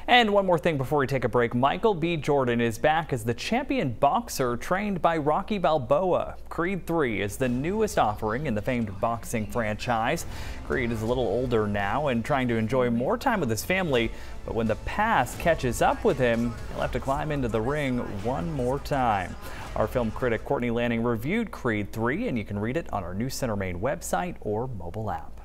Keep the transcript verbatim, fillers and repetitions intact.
And one more thing before we take a break, Michael B. Jordan is back as the champion boxer trained by Rocky Balboa. Creed three is the newest offering in the famed boxing franchise. Creed is a little older now and trying to enjoy more time with his family, but when the past catches up with him, he'll have to climb into the ring one more time. Our film critic Courtney Lanning reviewed Creed three, and you can read it on our News Center Maine website or mobile app.